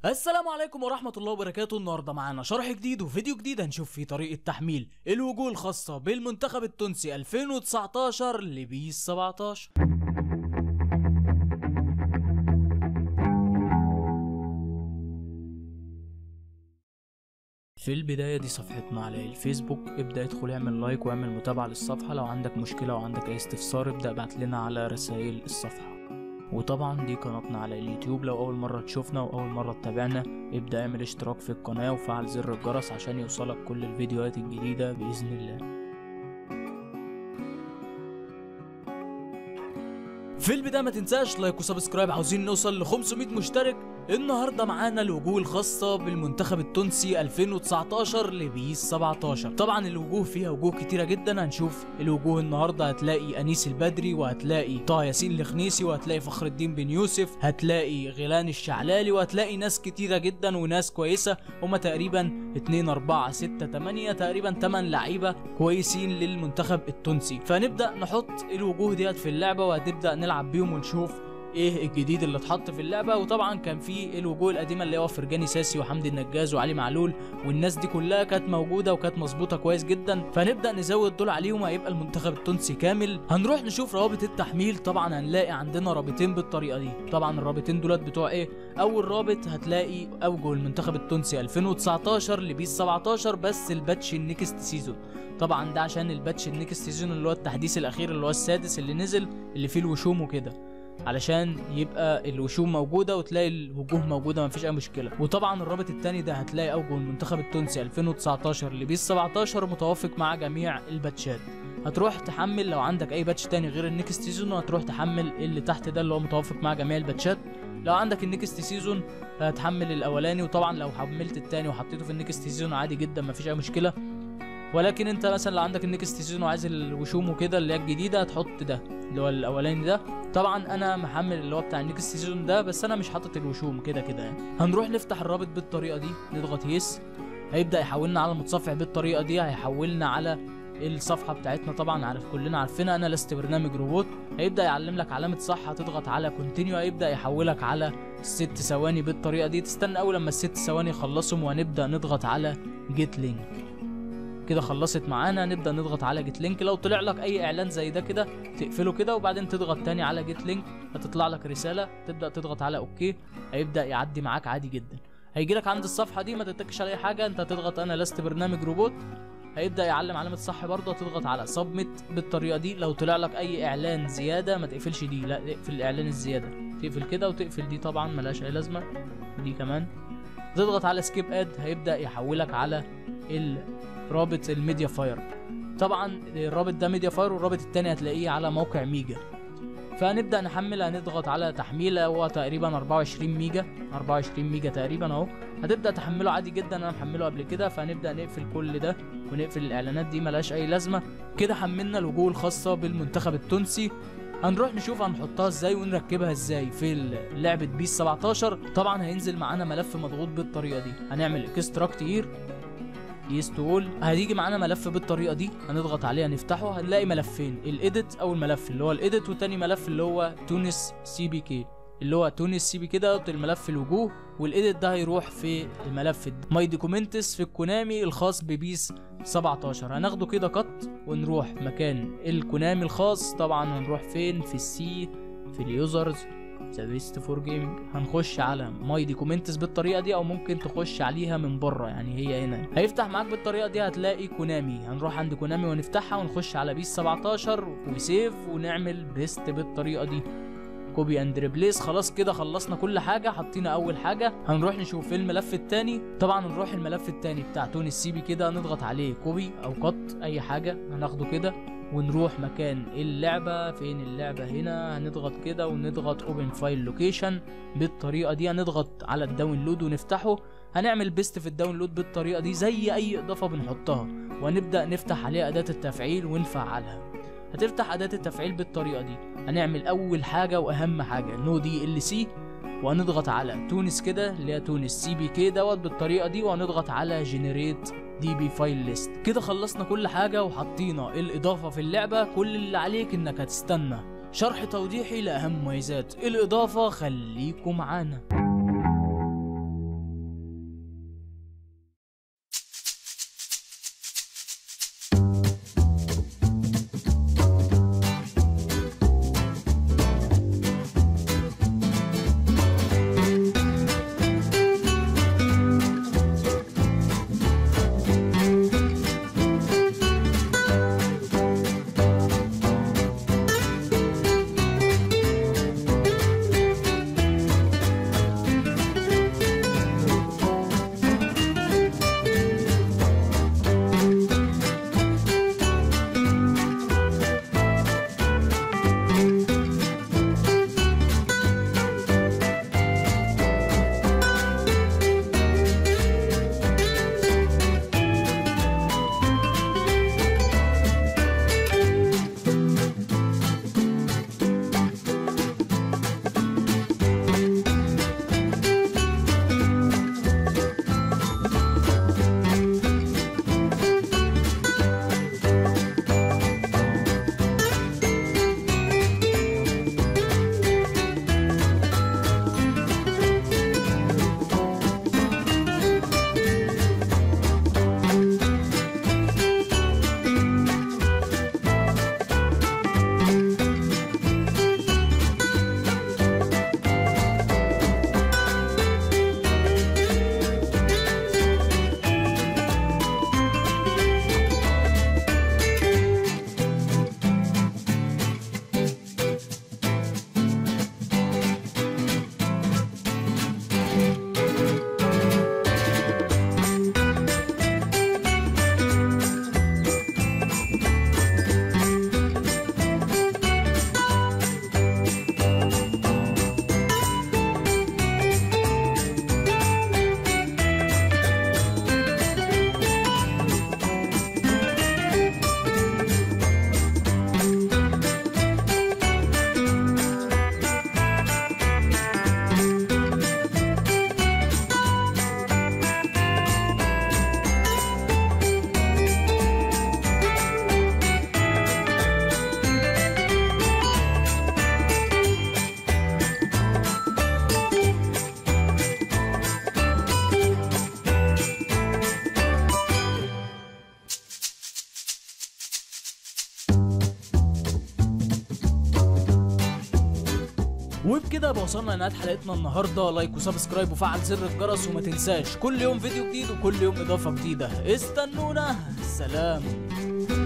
السلام عليكم ورحمة الله وبركاته. النهارده معانا شرح جديد وفيديو جديد هنشوف فيه طريقة تحميل الوجوه الخاصة بالمنتخب التونسي 2019 لبيس 17. في البداية دي صفحتنا على الفيسبوك، ابدأ ادخل اعمل لايك واعمل متابعة للصفحة. لو عندك مشكلة او عندك اي استفسار ابدأ ابعت لنا على رسائل الصفحة. وطبعا دي قناتنا على اليوتيوب، لو اول مرة تشوفنا واول مرة تتابعنا ابدأ اعمل اشتراك في القناة وفعل زر الجرس عشان يوصلك كل الفيديوهات الجديدة بإذن الله. في البداية ما تنساش لايك وسبسكرايب، عاوزين نوصل ل 500 مشترك. النهارده معانا الوجوه الخاصة بالمنتخب التونسي 2019 لبيس 17. طبعا الوجوه فيها وجوه كتيرة جدا، هنشوف الوجوه النهارده. هتلاقي انيس البدري، وهتلاقي طه ياسين الخنيسي، وهتلاقي فخر الدين بن يوسف، هتلاقي غيلان الشعلالي، وهتلاقي ناس كتيرة جدا وناس كويسة. هما تقريبا 2 4 6 8 تقريبا 8 لعيبة كويسين للمنتخب التونسي. فنبدأ نحط الوجوه ديت في اللعبة وهتبدأ نلعب بيهم ونشوف ايه الجديد اللي اتحط في اللعبه. وطبعا كان في الوجوه القديمه اللي هو فرجاني ساسي وحمدي النجاز وعلي معلول، والناس دي كلها كانت موجوده وكانت مظبوطه كويس جدا. فنبدا نزود دول عليهم هيبقى المنتخب التونسي كامل. هنروح نشوف روابط التحميل. طبعا هنلاقي عندنا رابطين بالطريقه دي. طبعا الرابطين دولت بتوع ايه؟ اول رابط هتلاقي اوجه المنتخب التونسي 2019 لبيس 17، بس الباتش النكست سيزون. طبعا ده عشان الباتش النكست سيزون اللي هو التحديث الاخير اللي هو السادس اللي نزل، اللي فيه الوشوم وكده، علشان يبقى الوشوم موجوده وتلاقي الوجوه موجوده مفيش اي مشكله. وطبعا الرابط الثاني ده هتلاقي اوجه المنتخب التونسي 2019 لبيس 17 متوافق مع جميع الباتشات. هتروح تحمل لو عندك اي باتش تاني غير النكست سيزون، هتروح تحمل اللي تحت ده اللي هو متوافق مع جميع الباتشات. لو عندك النكست سيزون هتحمل الاولاني، وطبعا لو حملت الثاني وحطيته في النكست سيزون عادي جدا مفيش اي مشكله. ولكن انت مثلا لو عندك النكست سيزون وعايز الوشوم وكده اللي هي الجديده هتحط ده اللي هو الاولاني ده. طبعا انا محمل اللي هو بتاع النكست سيزون ده، بس انا مش حاطط الوشوم كده يعني. هنروح نفتح الرابط بالطريقه دي، نضغط يس، هيبدا يحولنا على المتصفح بالطريقه دي، هيحولنا على الصفحه بتاعتنا. طبعا كلنا عارفينها، انا لست برنامج روبوت. هيبدا يعلم لك علامه صح، هتضغط على كونتينيو، هيبدا يحولك على 6 ثواني بالطريقه دي. تستنى اول لما ال6 ثواني يخلصهم وهنبدا نضغط على جيت لينك. كده خلصت معانا، نبدا نضغط على جيت لينك. لو طلع لك اي اعلان زي ده كده تقفله كده وبعدين تضغط تاني على جيت لينك، هتطلع لك رساله تبدا تضغط على اوكي. هيبدا يعدي معاك عادي جدا. هيجي لك عند الصفحه دي ما تتكش على اي حاجه، انت هتضغط انا لست برنامج روبوت. هيبدا يعلم علامه صح برضه، هتضغط على سبميت بالطريقه دي. لو طلع لك اي اعلان زياده ما تقفلش دي، لا اقفل الاعلان الزياده، تقفل كده وتقفل دي طبعا ملهاش اي لازمه دي كمان. تضغط على سكيب اد، هيبدا يحولك على رابط الميديا فاير. طبعا الرابط ده ميديا فاير، والرابط التاني هتلاقيه على موقع ميجا. فهنبدا نحمل، هنضغط على تحميله، هو تقريبا 24 ميجا تقريبا اهو. هتبدا تحمله عادي جدا، انا محمله قبل كده. فهنبدا نقفل كل ده ونقفل الاعلانات دي ملهاش اي لازمه. كده حملنا الوجوه الخاصه بالمنتخب التونسي. هنروح نشوف هنحطها ازاي ونركبها ازاي في لعبه بيس 17. طبعا هينزل معانا ملف مضغوط بالطريقه دي، هنعمل اكستراكت هير يس تول، هيجي معانا ملف بالطريقه دي، هنضغط عليه هنفتحه. هنلاقي ملفين، الايديت اول ملف اللي هو الايديت، وتاني ملف اللي هو تونس سي بي كي اللي هو تونس سي بي كي ده الملف الوجوه. والايديت ده هيروح في الملف ماي دوكيومنتس في الكونامي الخاص ببيس 17. هناخده كده قط ونروح مكان الكونامي الخاص. طبعا هنروح فين؟ في السي، في اليوزرز، ذا بيست فور جيمنج. هنخش على ماي دوكيومنتس بالطريقه دي، او ممكن تخش عليها من بره يعني هي هنا. هيفتح معاك بالطريقه دي، هتلاقي كونامي. هنروح عند كونامي ونفتحها ونخش على بيس 17 وسيف ونعمل بيست بالطريقه دي، كوبي اند ريبليس. خلاص كده خلصنا كل حاجه، حطينا اول حاجه. هنروح نشوف الملف الثاني. طبعا نروح الملف الثاني بتاع تونس سي بي كده، نضغط عليه كوبي او قط اي حاجه، هناخده كده ونروح مكان اللعبه. فين اللعبه؟ هنا. هنضغط كده ونضغط اوبن فايل لوكيشن بالطريقه دي. هنضغط على الداونلود ونفتحه. هنعمل بيست في الداونلود بالطريقه دي زي اي اضافه بنحطها، وهنبدا نفتح عليها اداه التفعيل ونفعلها. هتفتح اداه التفعيل بالطريقه دي. هنعمل اول حاجه واهم حاجه نو دي ال سي، وهنضغط على تونس كده اللي هي تونس سي بي كي بالطريقه دي، وهنضغط على جنريت دي بي فايل ليست. كده خلصنا كل حاجه وحطينا الاضافه في اللعبه. كل اللي عليك انك هتستنى شرح توضيحي لاهم مميزات الاضافه. خليكم معانا. وبكده وصلنا لنهايه حلقتنا النهارده. لايك وسبسكرايب وفعل زر الجرس، وما تنساش كل يوم فيديو جديد وكل يوم اضافه جديده. استنونا، سلام.